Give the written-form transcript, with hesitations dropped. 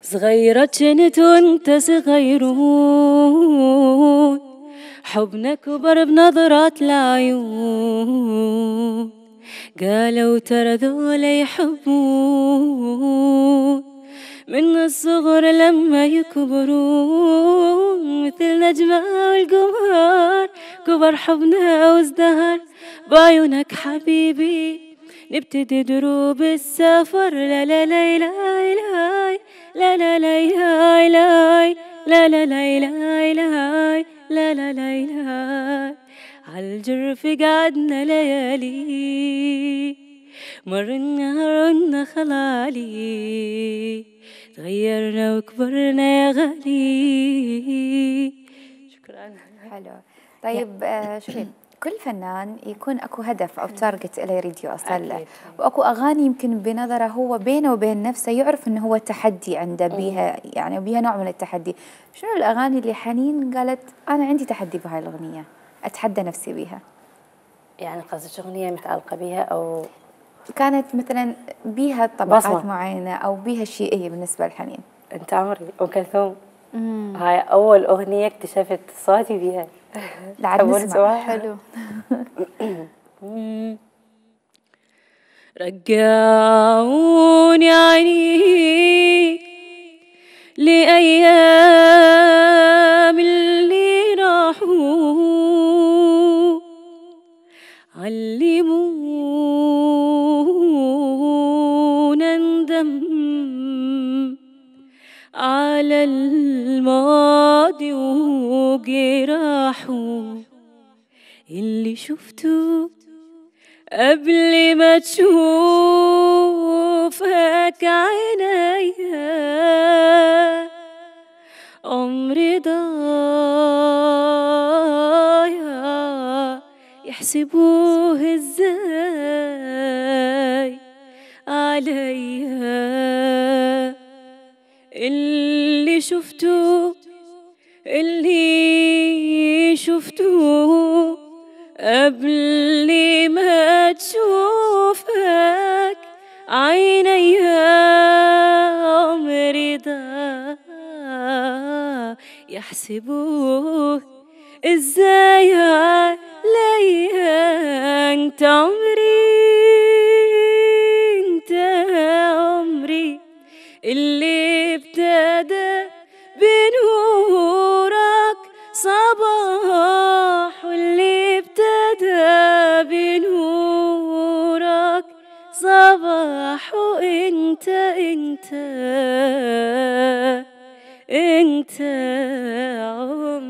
صغيرة كنت وانت صغيرون، حبنا كبر بنظرات العيون، قالوا ترى ذولا يحبون من الصغر لما يكبرون، مثل نجمة والقمر كبر حبنا وازدهر بعيونك حبيبي، نبتدي دروب السفر. لا لا لا لا لا لا لا لا لا لا لا لا لا لا لا لا عالجرف قعدنا ليالي، مر النهر خلالي، تغيرنا وكبرنا يا غالي. شكرا. حلو. طيب شوفي، كل فنان يكون اكو هدف او تارجت اللي يريد يوصل له، واكو اغاني يمكن بنظره هو بينه وبين نفسه يعرف انه هو تحدي عنده بيها، يعني بيها نوع من التحدي. شنو الاغاني اللي حنين قالت انا عندي تحدي بهاي الاغنيه، اتحدى نفسي بيها؟ يعني قصدك اغنيه متعلقه بيها او كانت مثلا بيها طبقات معينه او بيها شيء هي بالنسبه لحنين؟ انت عمري ام كلثوم. هاي اول اغنيه اكتشفت صوتي بيها. لعد نسمع. حلو. رجعوني عيني لأيام اللي راحوا، علمونا ندم على الماضي وجراحه، اللي شفته قبل ما تشوفك عينيا، عمري ضايع يحسبوه ازاي عليا، اللي شفته قبل ما تشوفك عينيا، عمري ضاع يحسبوه ازاي عليا، انت عمري، انت عمري اللي ابتدى بنورك صباح، واللي ابتدى بنورك صباح، وانت انت عمري.